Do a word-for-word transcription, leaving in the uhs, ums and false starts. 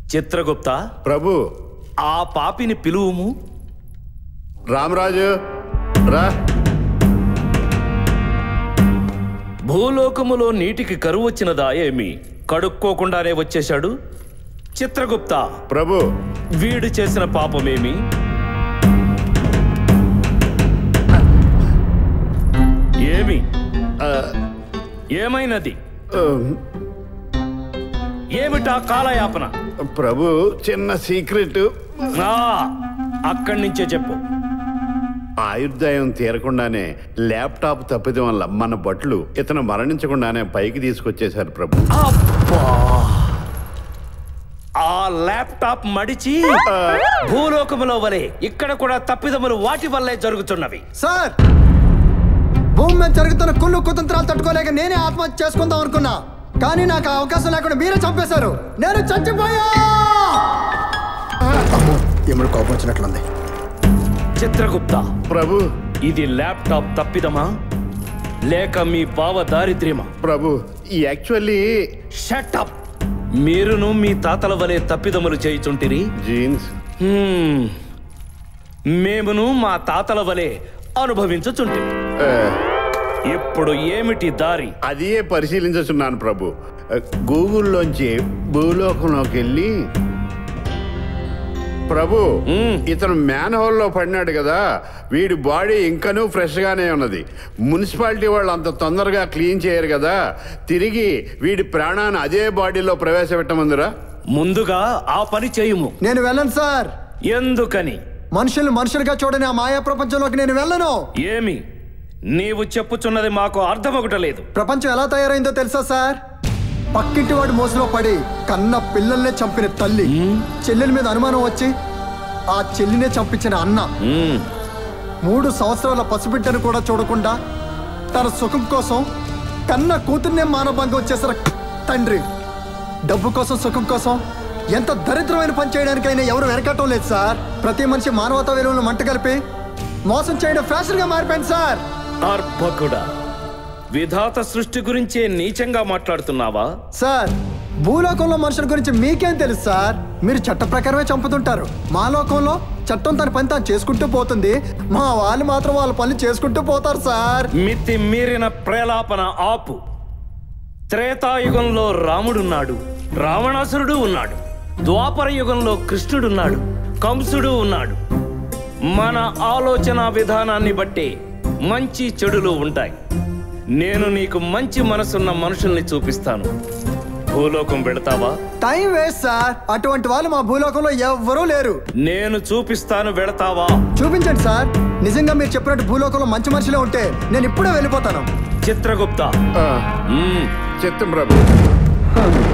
చిత్రగుప్త ప్రభు ఆ పాపిని పిలువుము. రామరాజు రా. భూలోకములో నీటికి కరువు వచ్చినదా ఏమి? కడుక్కోకుండానే వచ్చేశాడు. చిత్రగుప్త ప్రభు వీడు చేసిన పాపమేమి? ఏమి ఏమైనది? ఏమిటా కాలయాపన? ప్రభు చిన్న సీక్రెట్. అక్కడి నుంచే చెప్పు. ఆయుర్దాయం తీరకుండానే ల్యాప్టాప్ తప్పిదం వల్ల మన బట్లు ఇతను మరణించకుండానే పైకి తీసుకొచ్చేశారు ప్రభు. ఆ ల్యాప్టాప్ మడిచి భూలోకములో వలె ఇక్కడ కూడా తప్పిదములు వాటి వల్లే జరుగుతున్నవి. సార్, భూమి మీద జరుగుతున్న కుళ్ళు కుతంత్రాలు తట్టుకోలేక నేనే ఆత్మహత్య చేసుకుందాం అనుకున్నా, కానీ నాకు అవకాశం లేకుండా మీరే చంపేశారు. నేను చచ్చిపోయా. ఎముడు కోపం వచ్చినట్లుంది. చిత్రగుప్త ప్రభు ఇది ల్యాప్టాప్ తప్పిదమా లేక మీ బావ దారిద్ర్యమా? ప్రభు యాక్చువల్లీ షటప్. మీరును మీ తాతల వలె తప్పిదములు చేయుచుంటిరి. జీన్స్ మేమును మా తాతల వలె అనుభవించుచుంటిరి. ఇప్పుడు ఏమిటి దారి? అదే పరిశీలించుచున్నాను ప్రభు. గూగుల్లోంచి భూలోకంలోకి వెళ్ళి ప్రభు ఇతను మ్యాన్ హోల్లో పడినాడు కదా, వీడి బాడీ ఇంకనూ ఫ్రెష్గానే ఉన్నది. మున్సిపాలిటీ వాళ్ళు అంత తొందరగా క్లీన్ చేయరు కదా, తిరిగి వీడి ప్రాణాన్ని అదే బాడీలో ప్రవేశపెట్టమందురా. ముందుగా ఆ పని చేయుము. నేను వెళ్ళను సార్. ఎందుకని? మనుషులు మనుషులుగా చూడని ఆ మాయా ప్రపంచంలోకి నేను వెళ్ళను. ఏమి నీవు చెప్పుచున్నది మాకు అర్థమొకటలేదు. ప్రపంచం ఎలా తయారైందో తెలుసా సార్? పక్కింటి వాడు మోసలో పడి కన్న పిల్లల్నే చంపిన తల్లి, చెల్లెల మీద అనుమానం వచ్చి ఆ చెల్లినే చంపించిన అన్న, మూడు సంవత్సరాల పసిబిడ్డను కూడా చూడకుండా తన సుఖం కోసం కన్న కూతుర్నే మానభంగం చేసిన తండ్రి, డబ్బు కోసం సుఖం కోసం ఎంత దరిద్రమైన పని చేయడానికైనా ఎవరు వెనకటం లేదు సార్. ప్రతి మనిషి మానవతా విలువలను మంట కలిపి మోసం చేయడం ఫ్యాషన్ గా మారిపోయింది సార్. అర్భకుడా, విధాత సృష్టి గురించే నీచంగా మాట్లాడుతున్నావా? సార్, భూలోకంలో మనుషుల గురించి మీకేం తెలుసు సార్? మీరు చట్ట ప్రకారమే చంపుతుంటారు. మా లోకంలో చట్టం తన పని తాను చేసుకుంటూ పోతుంది, మా వాళ్ళు మాత్రం వాళ్ళ పనులు చేసుకుంటూ పోతారు సార్. మితి మీరిన ప్రేలాపన ఆపు. త్రేతాయుగంలో రాముడున్నాడు, రావణాసురుడు ఉన్నాడు. ద్వాపర యుగంలో కృష్ణుడున్నాడు, కంసుడు ఉన్నాడు. మన ఆలోచన విధానాన్ని బట్టి మంచి చెడులు ఉంటాయి. నేను నీకు మంచి మనసున్న మనుషుల్ని చూపిస్తాను. భూలోకం వెళతావా? Time waste sir. అటువంటి వాళ్ళు మా భూలోకంలో ఎవ్వరూ లేరు. నేను చూపిస్తాను, వెళతావా? చూపించండి సార్. నిజంగా మీరు చెప్పినట్టు భూలోకంలో మంచి మనుషులే ఉంటే నేను ఇప్పుడే వెళ్ళిపోతాను. చిత్రగుప్త చిత్తం ప్రభు.